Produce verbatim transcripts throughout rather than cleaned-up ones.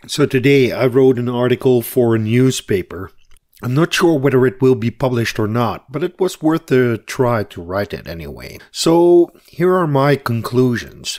So today I wrote an article for a newspaper. I'm not sure whether it will be published or not, but it was worth a try to write it anyway. So here are my conclusions.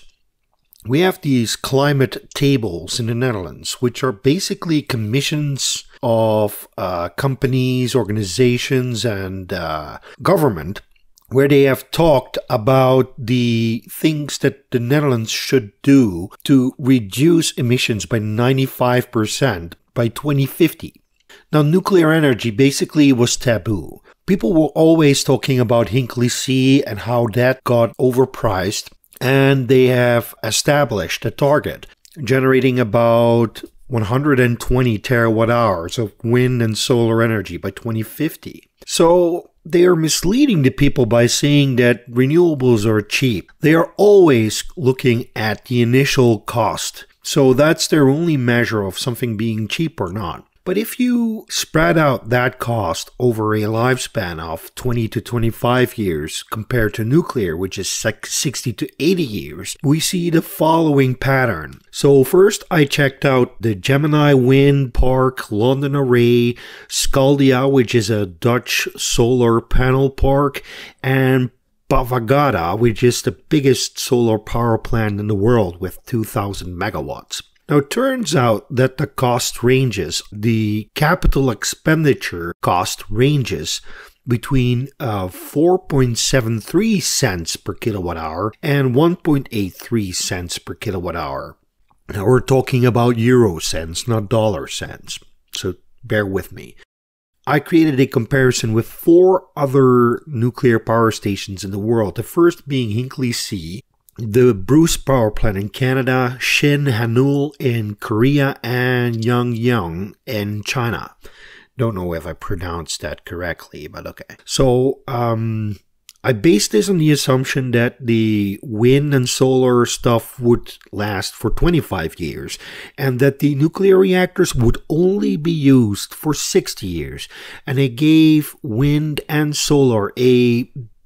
We have these climate tables in the Netherlands, which are basically commissions of uh, companies, organizations, and uh, government, where they have talked about the things that the Netherlands should do to reduce emissions by ninety-five percent by twenty fifty. Now, nuclear energy basically was taboo. People were always talking about Hinkley C and how that got overpriced, and they have established a target, generating about one hundred twenty terawatt hours of wind and solar energy by twenty fifty. So they are misleading the people by saying that renewables are cheap. They are always looking at the initial cost. So that's their only measure of something being cheap or not. But if you spread out that cost over a lifespan of twenty to twenty-five years compared to nuclear, which is sixty to eighty years, we see the following pattern. So first I checked out the Gemini Wind Park, London Array, Scaldia, which is a Dutch solar panel park, and Pavagada, which is the biggest solar power plant in the world with two thousand megawatts. Now, it turns out that the cost ranges, the capital expenditure cost ranges between uh, four point seven three cents per kilowatt hour and one point eight three cents per kilowatt hour. Now, we're talking about euro cents, not dollar cents, so bear with me. I created a comparison with four other nuclear power stations in the world, the first being Hinkley C, the Bruce Power Plant in Canada, Shin Hanul in Korea, and Yangyang in China. Don't know if I pronounced that correctly, but okay. So, um, I based this on the assumption that the wind and solar stuff would last for twenty-five years, and that the nuclear reactors would only be used for sixty years. And I gave wind and solar a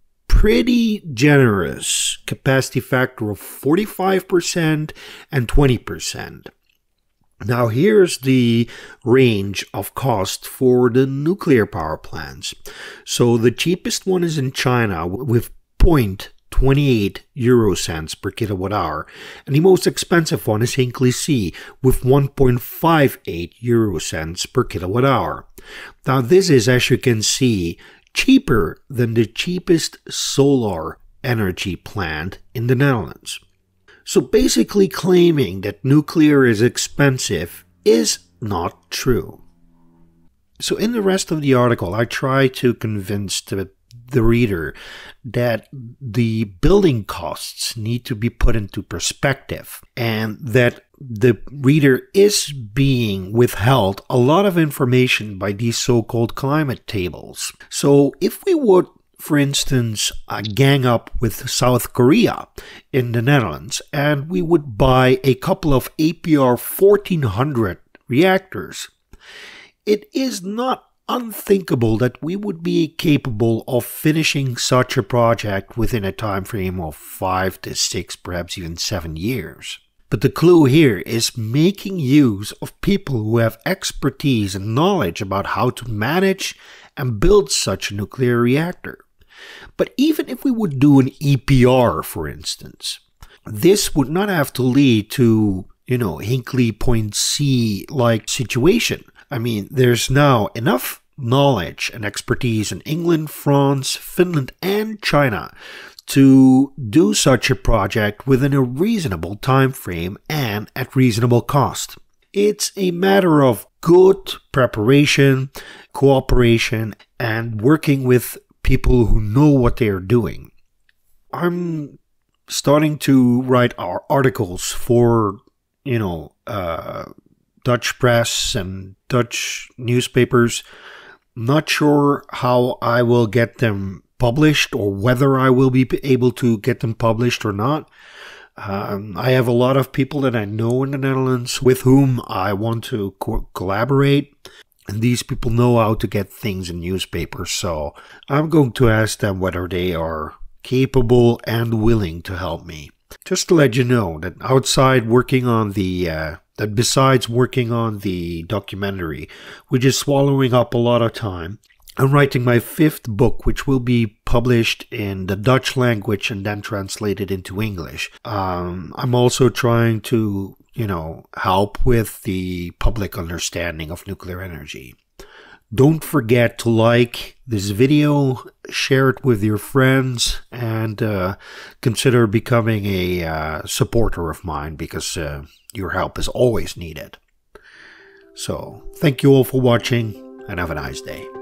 pretty generous capacity factor of forty-five percent and twenty percent. Now here's the range of cost for the nuclear power plants. So the cheapest one is in China with zero point two eight euro cents per kilowatt hour, and the most expensive one is Hinkley C with one point five eight euro cents per kilowatt hour. Now this is, as you can see, cheaper than the cheapest solar energy plant in the Netherlands. So basically claiming that nuclear is expensive is not true. So in the rest of the article, I try to convince the, the reader that the building costs need to be put into perspective, and that the reader is being withheld a lot of information by these so-called climate tables. So if we would, for instance, uh, gang up with South Korea in the Netherlands, and we would buy a couple of A P R fourteen hundred reactors, it is not unthinkable that we would be capable of finishing such a project within a time frame of five to six, perhaps even seven years. But the clue here is making use of people who have expertise and knowledge about how to manage and build such a nuclear reactor. But even if we would do an E P R, for instance, this would not have to lead to, you know, Hinkley Point C-like situation. I mean, there's now enough knowledge and expertise in England, France, Finland, and China to do such a project within a reasonable time frame and at reasonable cost. It's a matter of good preparation, cooperation, and working with people who know what they are doing. I'm starting to write our articles for, you know, uh, Dutch press and Dutch newspapers. Not sure how I will get them published or whether I will be able to get them published or not. Um, I have a lot of people that I know in the Netherlands with whom I want to co collaborate. And these people know how to get things in newspapers. So I'm going to ask them whether they are capable and willing to help me. Just to let you know that outside working on the uh, that besides working on the documentary, which is swallowing up a lot of time, I'm writing my fifth book, which will be published in the Dutch language and then translated into English. Um, I'm also trying to, you know, help with the public understanding of nuclear energy. Don't forget to like this video, share it with your friends, and uh, consider becoming a uh, supporter of mine, because uh, your help is always needed. So, thank you all for watching, and have a nice day.